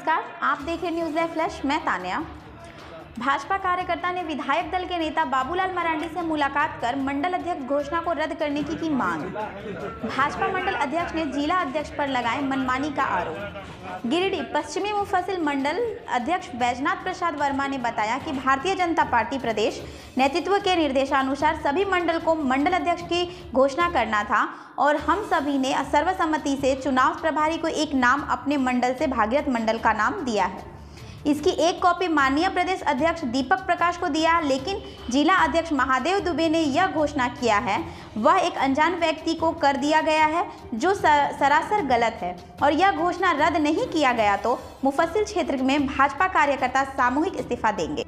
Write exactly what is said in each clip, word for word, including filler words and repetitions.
नमस्कार, आप देख रहे न्यूज़ लाइव फ्लैश। मैं तान्या। भाजपा कार्यकर्ता ने विधायक दल के नेता बाबूलाल मरांडी से मुलाकात कर मंडल अध्यक्ष घोषणा को रद्द करने की की मांग। भाजपा मंडल अध्यक्ष ने जिला अध्यक्ष पर लगाए मनमानी का आरोप। गिरिडीह पश्चिमी मुफस्सिल मंडल अध्यक्ष बैजनाथ प्रसाद वर्मा ने बताया कि भारतीय जनता पार्टी प्रदेश नेतृत्व के निर्देशानुसार सभी मंडल को मंडल अध्यक्ष की घोषणा करना था और हम सभी ने सर्वसम्मति से चुनाव प्रभारी को एक नाम अपने मंडल से भागीरथ मंडल का नाम दिया है। इसकी एक कॉपी माननीय प्रदेश अध्यक्ष दीपक प्रकाश को दिया, लेकिन जिला अध्यक्ष महादेव दुबे ने यह घोषणा किया है वह एक अनजान व्यक्ति को कर दिया गया है, जो सरासर गलत है और यह घोषणा रद्द नहीं किया गया तो मुफस्सिल क्षेत्र में भाजपा कार्यकर्ता सामूहिक इस्तीफा देंगे।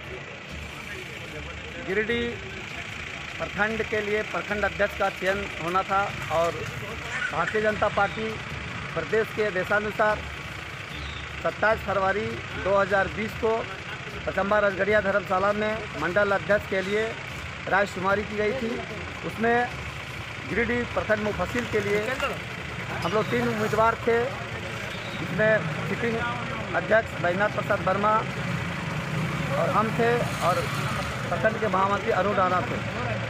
गिरिडीह प्रखंड के लिए प्रखंड अध्यक्ष का चयन होना था और भारतीय जनता पार्टी प्रदेश के आदेशानुसार सत्ताईस फरवरी दो हज़ार बीस को पचम्बा रजगढ़िया धर्मशाला में मंडल अध्यक्ष के लिए रायशुमारी की गई थी। उसमें गिरिडीह प्रखंड मुफस्सिल के लिए हम लोग तीन उम्मीदवार थे, जिसमें सिटिंग अध्यक्ष बैजनाथ प्रसाद वर्मा और हम थे और प्रखंड के महामंत्री अरुण राणा थे।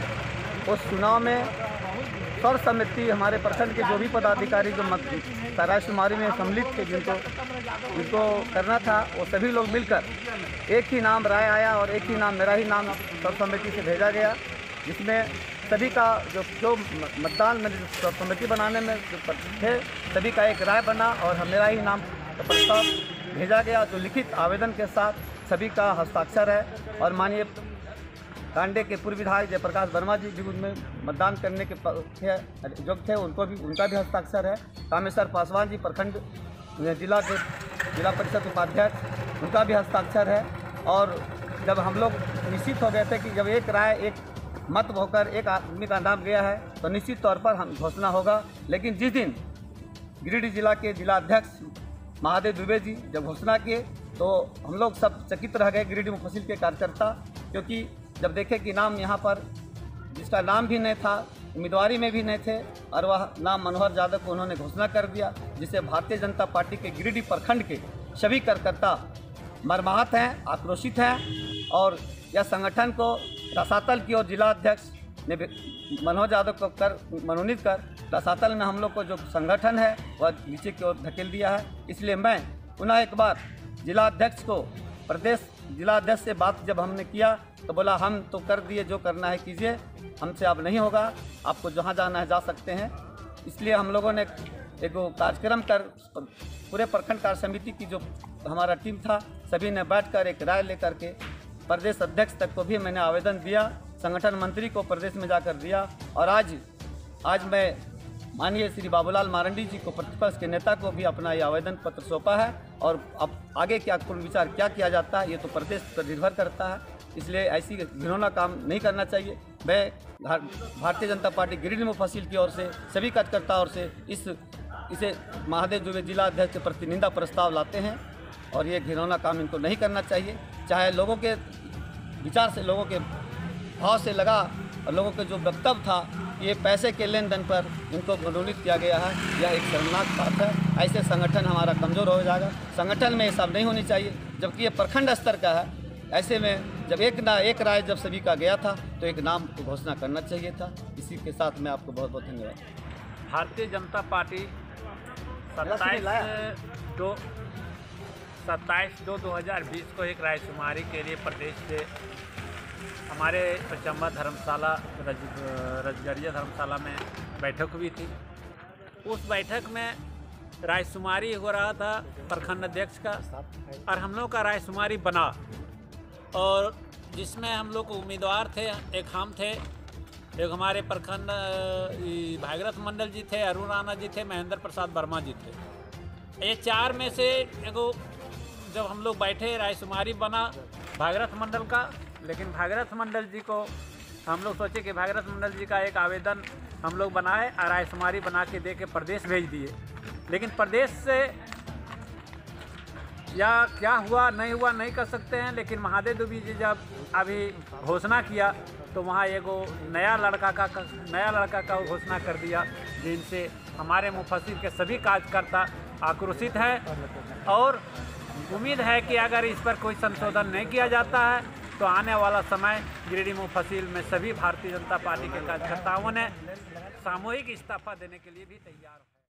उस चुनाव में सर्वसम्मति हमारे प्रखंड के जो भी पदाधिकारी जो मत रायशुमारी में सम्मिलित थे, जिनको जिनको करना था, वो सभी लोग मिलकर एक ही नाम राय आया और एक ही नाम मेरा ही नाम सर्वसम्मति से भेजा गया, जिसमें सभी का जो जो मतदान में सर्वसम्मति बनाने में जो थे सभी का एक राय बना और मेरा ही नाम का प्रस्ताव भेजा गया, जो लिखित आवेदन के साथ सभी का हस्ताक्षर है। और माननीय कांडे के पूर्व विधायक जयप्रकाश वर्मा जी भी उनमें मतदान करने के योग्य थे, उनको भी उनका भी हस्ताक्षर है। कामेश्वर पासवान जी प्रखंड जिला के जिला परिषद उपाध्यक्ष, उनका भी हस्ताक्षर है। और जब हम लोग निश्चित हो गए थे कि जब एक राय एक मत होकर एक आदमी का नाम गया है तो निश्चित तौर पर हम घोषणा होगा। लेकिन जिस दिन गिरिडीह जिला के जिला अध्यक्ष महादेव दुबे जी जब घोषणा किए तो हम लोग सब चकित रह गए, गिरिडीह मुफस्सिल के कार्यकर्ता, क्योंकि जब देखे कि नाम यहाँ पर जिसका नाम भी नहीं था, उम्मीदवारी में भी नहीं थे और वह नाम मनोहर यादव को उन्होंने घोषणा कर दिया, जिससे भारतीय जनता पार्टी के गिरिडीह प्रखंड के सभी कार्यकर्ता मर्माहत हैं, आक्रोशित हैं। और यह संगठन को रसातल की ओर जिला अध्यक्ष ने मनोहर यादव को कर मनोनीत कर रसातल में हम लोग को जो संगठन है वह नीचे की ओर धकेल दिया है। इसलिए मैं पुनः एक बार जिला अध्यक्ष को प्रदेश जिला अध्यक्ष से बात जब हमने किया तो बोला हम तो कर दिए, जो करना है कीजिए, हमसे अब नहीं होगा, आपको जहाँ जाना है जा सकते हैं। इसलिए हम लोगों ने एक कार्यक्रम कर पूरे प्रखंड कार्य समिति की जो हमारा टीम था सभी ने बैठकर एक राय लेकर के प्रदेश अध्यक्ष तक को भी मैंने आवेदन दिया, संगठन मंत्री को प्रदेश में जाकर दिया। और आज आज मैं माननीय श्री बाबूलाल मरांडी जी को प्रतिपक्ष के नेता को भी अपना ये आवेदन पत्र सौंपा है। और अब आगे क्या पूर्ण विचार क्या किया जाता है ये तो प्रदेश पर निर्भर करता है, इसलिए ऐसी घिनौना काम नहीं करना चाहिए। मैं भारतीय जनता पार्टी गिरिडीह मुफस्सिल की ओर से सभी कार्यकर्ताओं से इस इसे महादेव दुबे जिला अध्यक्ष के प्रति निंदा प्रस्ताव लाते हैं और ये घिनौना काम इनको नहीं करना चाहिए। चाहे लोगों के विचार से, लोगों के भाव से लगा और लोगों के जो वक्तव्य था ये पैसे के लेन देन पर इनको मनोनीत किया गया है, यह एक शर्मनाक बात है। ऐसे संगठन हमारा कमज़ोर हो जाएगा। संगठन में ये सब नहीं होनी चाहिए, जबकि ये प्रखंड स्तर का है। ऐसे में जब एक ना एक राय जब सभी का गया था तो एक नाम को घोषणा करना चाहिए था। इसी के साथ मैं आपको बहुत बहुत धन्यवाद। भारतीय जनता पार्टी सत्ताईस दो सत्ताईस दो दो हज़ार बीस को एक रायशुमारी के लिए प्रदेश से हमारे पचम्बा धर्मशाला रज रजगढ़िया धर्मशाला में बैठक हुई थी। उस बैठक में रायशुमारी हो रहा था प्रखंड अध्यक्ष का और हम लोग का रायशुमारी बना और जिसमें हम लोग उम्मीदवार थे, एक हम थे, एक हमारे प्रखंड भागीरथ मंडल जी थे, अरुण राणा जी थे, महेंद्र प्रसाद वर्मा जी थे। ये चार में से एगो जब हम लोग बैठे रायशुमारी बना भागीरथ मंडल का, लेकिन भागीरथ मंडल जी को हम लोग सोचे कि भागीरथ मंडल जी का एक आवेदन हम लोग बनाए और रायशुमारी बना के दे के प्रदेश भेज दिए। लेकिन प्रदेश से या क्या हुआ नहीं हुआ नहीं कर सकते हैं, लेकिन महादेव दुबे जी जब अभी घोषणा किया तो वहाँ एगो नया लड़का का नया लड़का का घोषणा कर दिया, जिनसे हमारे मुफस्सिल के सभी कार्यकर्ता आक्रोशित है और उम्मीद है कि अगर इस पर कोई संशोधन नहीं किया जाता है तो आने वाला समय गिरिडीह मुफस्सिल में सभी भारतीय जनता पार्टी के कार्यकर्ताओं ने सामूहिक इस्तीफा देने के लिए भी तैयार